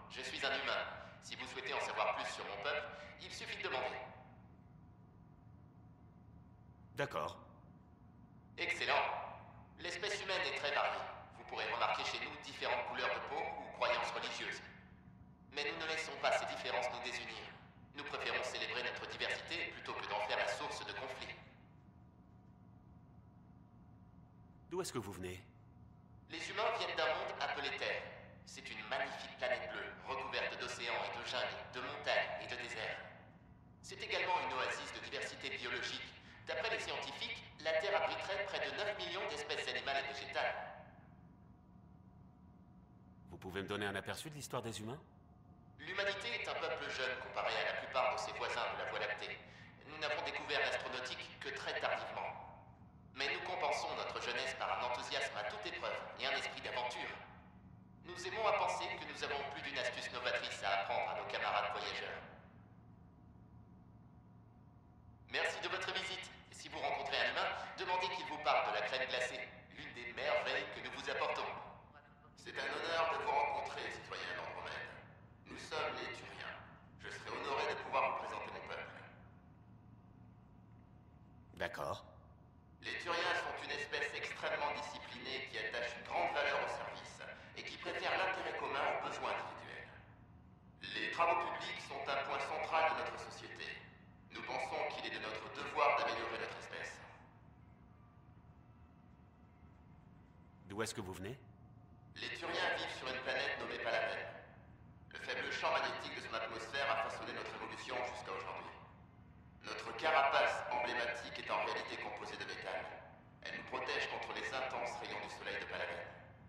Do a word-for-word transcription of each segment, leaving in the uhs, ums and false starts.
Je suis un humain. Si vous souhaitez en savoir plus sur mon peuple, il suffit de demander. D'accord. Excellent. L'espèce humaine est très variée. Vous pourrez remarquer chez nous différentes couleurs de peau ou croyances religieuses. Mais nous ne laissons pas ces différences nous désunir. Nous préférons célébrer notre diversité plutôt que d'en faire la source de conflits. D'où est-ce que vous venez? Les humains viennent d'un monde appelé Terre. C'est une magnifique planète bleue, recouverte d'océans et de jungles, de montagnes et de déserts. C'est également une oasis de diversité biologique. D'après les scientifiques, la Terre abriterait près de neuf millions d'espèces animales et végétales. Vous pouvez me donner un aperçu de l'histoire des humains? L'humanité est un peuple jeune comparé à la plupart de ses voisins de la Voie lactée. Nous n'avons découvert l'astronautique que très tardivement. Mais nous compensons notre jeunesse par un enthousiasme à toute épreuve et un esprit d'aventure. Nous aimons à penser que nous avons plus d'une astuce novatrice à apprendre à nos camarades voyageurs. Merci de votre visite. Si vous rencontrez un humain, demandez qu'il vous parle de la crème glacée, l'une des merveilles que nous vous apportons. C'est un honneur de vous rencontrer, citoyens d'Andromède. Nous sommes les Turiens. Je serai honoré de pouvoir vous présenter mon peuple. D'accord. Les Turiens sont une espèce extrêmement disciplinée qui attache une grande valeur au service et qui préfère l'intérêt commun aux besoins individuels. Les travaux publics sont un point central de notre société. Nous pensons qu'il est de notre devoir d'améliorer notre espèce. D'où est-ce que vous venez? Les Turiens vivent sur une planète nommée Palavelle. Le faible champ magnétique de son atmosphère a façonné notre évolution jusqu'à aujourd'hui. Notre carapace emblématique est en réalité composée de métal. Elle nous protège contre les intenses rayons du soleil de Palavelle.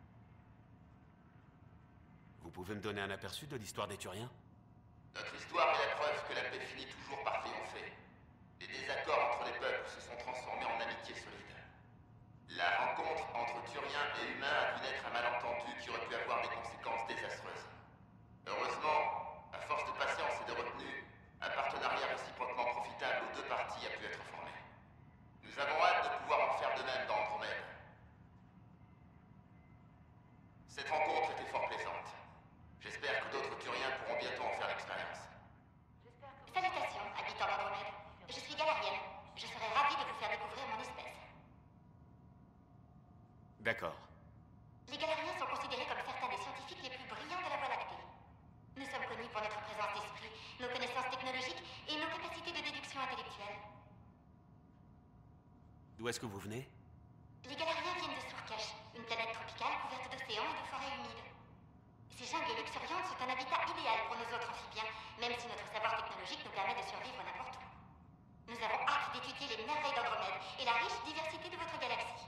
Vous pouvez me donner un aperçu de l'histoire des Turiens? Notre histoire est la preuve que la paix finit toujours par triompher. Les désaccords entre les peuples se sont transformés en amitié solide. La rencontre entre Turiens et humains a vu naître un malentendu qui aurait pu avoir des conséquences désastreuses. Heureusement, à force de patience et de retenue, un partenariat réciproquement profitable aux deux parties a pu être formé. Nous avons hâte de pouvoir en faire de même dans Andromède. Cette rencontre était fort plaisante. J'espère que d'autres Turiens pourront bientôt en faire l'expérience. Salutations, habitants d'Andromède. Je suis Galarienne. Je serais ravie de vous faire découvrir mon espèce. D'accord. Les Galariens sont considérés comme certains des scientifiques les plus brillants de la Voie lactée. Nous sommes connus pour notre présence d'esprit, nos connaissances technologiques et nos capacités de déduction intellectuelle. D'où est-ce que vous venez? Les Galariens viennent de Surkash, une planète tropicale couverte d'océans et de forêts humides. Ces jungles luxuriantes sont un habitat idéal pour nos autres amphibiens, même si notre savoir technologique nous permet de survivre n'importe où. Nous avons hâte d'étudier les merveilles d'Andromède et la riche diversité de votre galaxie.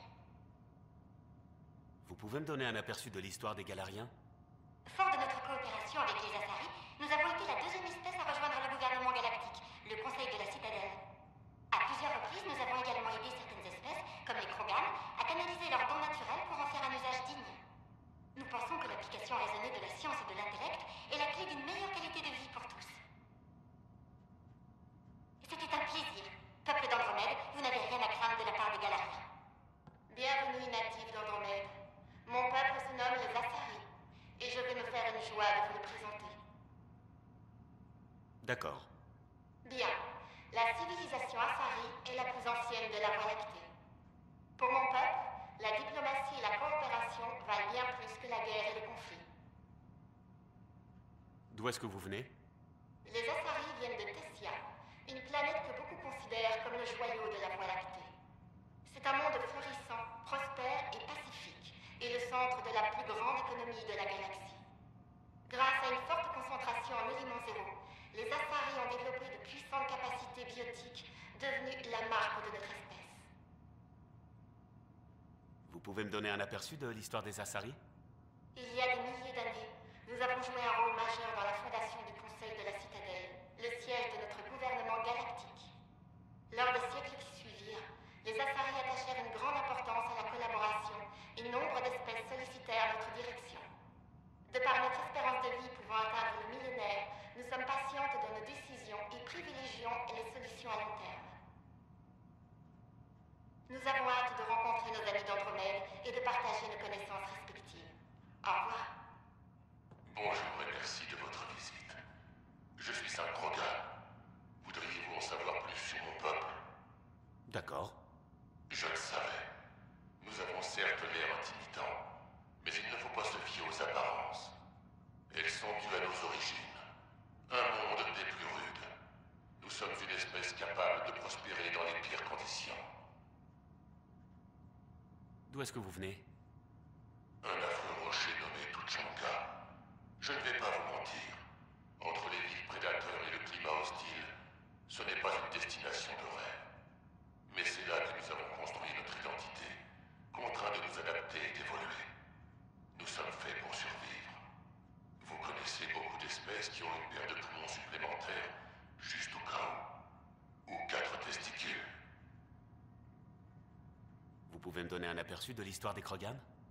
Vous pouvez me donner un aperçu de l'histoire des Galariens? Fort de notre coopération avec les Asari, nous avons été la deuxième espèce à rejoindre le gouvernement galactique, le Conseil de la Citadelle. À plusieurs reprises, nous avons également aidé certaines espèces, comme les Krogan, à canaliser leurs dons naturels pour en faire un usage digne. Nous pensons que l'application raisonnée de la science et de l'intellect est la clé d'une meilleure qualité de vie pour tous. C'était un plaisir. Peuple d'Andromède, vous n'avez rien à craindre de la part des Galariens. Bienvenue, natifs d'Andromède. Mon peuple se nomme les Asari, et je vais me faire une joie de vous le présenter. D'accord. Bien. La civilisation Asari est la plus ancienne de la Voie lactée. Pour mon peuple, la diplomatie et la coopération valent bien plus que la guerre et le conflit. D'où est-ce que vous venez? Les Asari viennent de Tessia, une planète que beaucoup considèrent comme le joyau de la Voie lactée. C'est un monde florissant, prospère et pacifique, et le centre de la plus grande économie de la galaxie. Grâce à une forte concentration en éléments zéro, les Asari ont développé de puissantes capacités biotiques, devenues la marque de notre espèce. Vous pouvez me donner un aperçu de l'histoire des Asari? Il y a des milliers d'années, nous avons joué un rôle majeur dans la fondation du Conseil de la Citadelle, le siège de notre gouvernement galactique. Lors des siècles qui suivirent, les Asari attachèrent une grande importance à la collaboration et nombre d'espèces sollicitèrent notre direction. De par notre espérance de vie pouvant atteindre le millénaire, nous sommes patientes dans nos décisions et privilégions les solutions à long terme. Nous avons hâte de rencontrer nos amis d'Andromède et de partager nos connaissances respectives. Au revoir. Bonjour et merci de votre pires conditions. D'où est-ce que vous venez? Un affreux rocher nommé Tuchanka. Je ne vais pas vous mentir. Entre les villes prédateurs et le climat hostile, ce n'est pas une destination de rêve. Mais c'est là que nous avons construit notre identité, contraints de nous adapter et d'évoluer. Nous sommes faits pour survivre. Vous connaissez beaucoup d'espèces qui ont une paire de poumons supplémentaires, juste au cas où. Ou quatre testicules. Vous pouvez me donner un aperçu de l'histoire des Krogan?